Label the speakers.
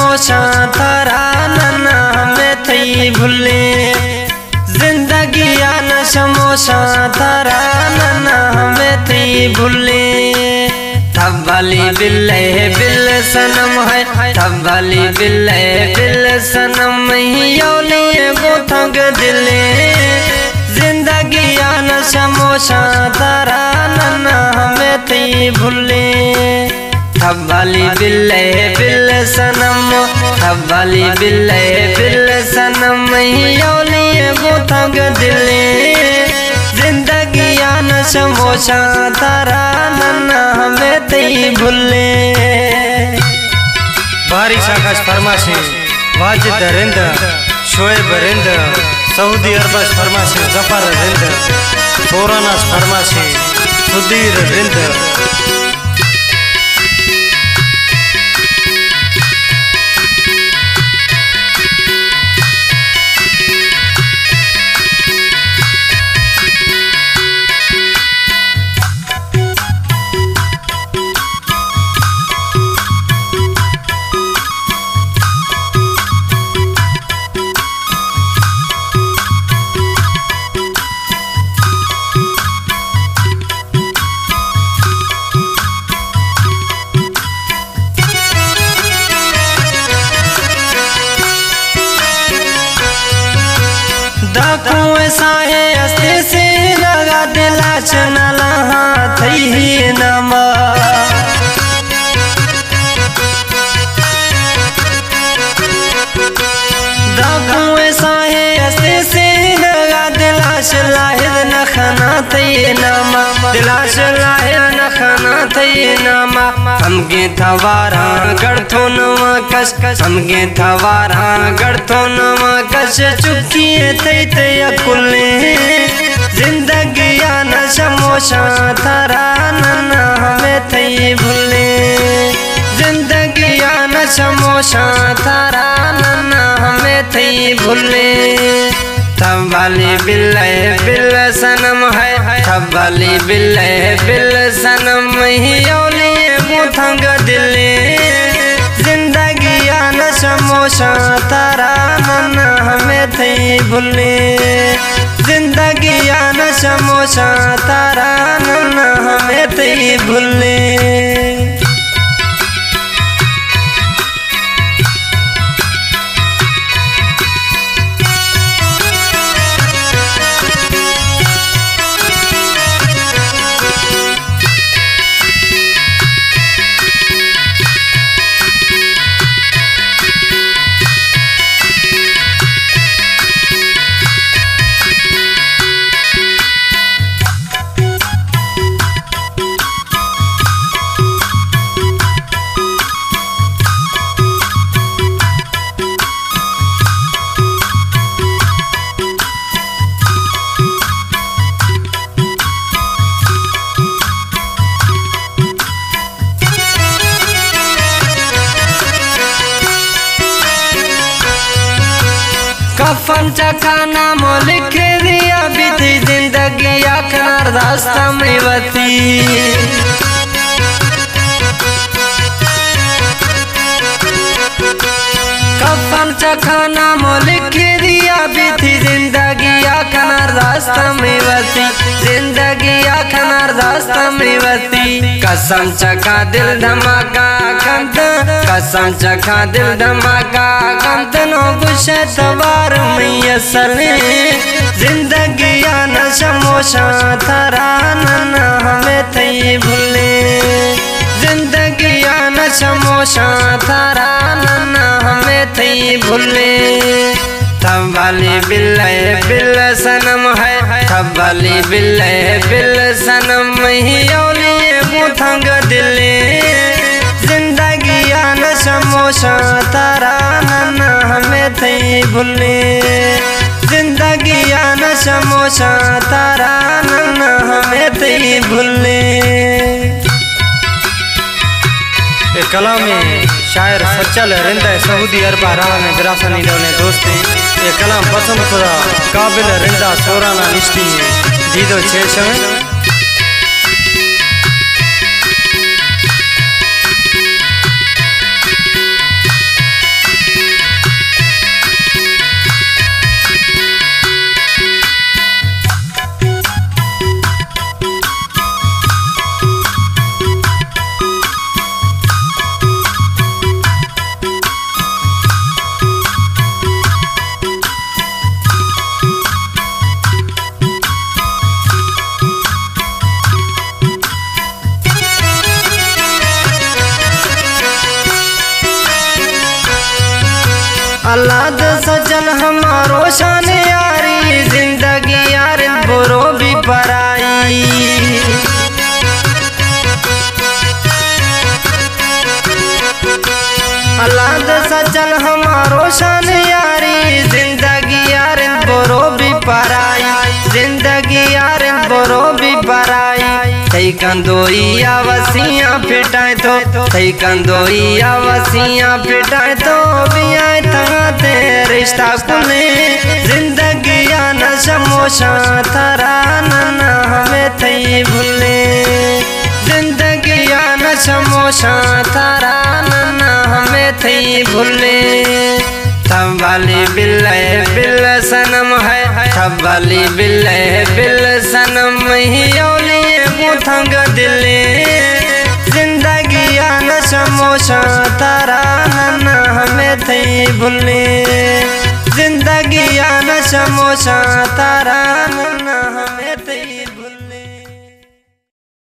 Speaker 1: समोसा थारा नन्ना हमें थई भूले जिंदगी न समोसा थारा नन्ना हमें थई भूले थब्बाली बिल्ले बिल सनम है थब्बाली बिल्ले बिल सनम ही योली गोथंग दिले जिंदगी न समोसा थारा नन्ना हमें थई भूले थब्बाली बिल्ले बिल सनम थब्बाली बिल्ले बिल सनम ही योली गोथंग दिले जिंदगी न समोसा थारा नन्ना हमें थई भूले
Speaker 2: बारिश आकाश फरमाशे वाजिद रिंद शोएब रिंद सऊदी अरबस फरमाशे जफर रिंद सोरानास फरमाशे सुधीर रिंद
Speaker 1: साहे अस्ते से लगा दिला चनला थई नमा दागुए साहे अस्ते से लगा दिला शलाहिद नखना थई नमा दिला शलाहिद नखना थई नमा हमके थवारा गढ़थो नवा कस हमके थवारा गढ़थो नवा कस चुकी थई थई अकुले जिंदगी न समोसा थारा नन्ना हमें थई भूले जिंदगी न समोसा थारा नन्ना हमें थई भूले थब्बाली बिल्ले बिल सनम है थब्बाली बिल्ले बिल सनम ही योली गोथंग दिले जिंदगी न समोसा थारा नन्ना हमें थई भूले जिंदगी न समोसा थारा नन्ना हमें थई भूले कफन चखाना मो लिख दिया बीती जिंदगी आखिर रास्ता में बती कफन चखाना मो लिख दिया बीती जिंदगी आखिर रास्ता में बती जिंदगी आखिर रास्ता में बती कसम चखा दिल धमाका कंत कसम चखा दिल धमाका कंत नो गुस्से तवार में असले जिंदगी न समोसा थारा नन्ना हमें थई भूले जिंदगी न समोसा थारा नन्ना हमें थई भूले थब्बाली बिल्ले बिल सनम है थब्बाली बिल्ले बिल सनम ही योली गोथंग दिले जिंदगी न समोसा थारा नन्ना हमें थई भूले जिंदगी न समोसा थारा नन्ना हमें थई भूले
Speaker 2: कलामी शायर सच्चल रिंदा सऊदी अरबा राह में ग्रासनी लोने दोस्ती ये कलाम पसंद खुदा काबिल रिंदा सोराना निश्ती जीदो छेशम
Speaker 1: अल्लाह दे सजल हमारो शान यारी, जिंदगी यार बुरो भी पराई। अल्लाह दे सजल हमारो शान यारी, जिंदगी यार बुरो भी पराई, जिंदगी यार बुरो भी पराई। थई कंदोइया वसिया पिटाए तो, थई कंदोइया वसिया पिटाए तो, बिया ते रिश्ता कुने जिंदगी या न समोशा तारा न हमें थई भूले, जिंदगी या न समोशा तारा न हमें थई भूले। तब वाली बिल सनम है, तब वाली बिल सनम ही औलिए मुथंग दिले, जिंदगी या न समोशा तारा न हमें थई भूले, जिंदगी या न समोशा तारा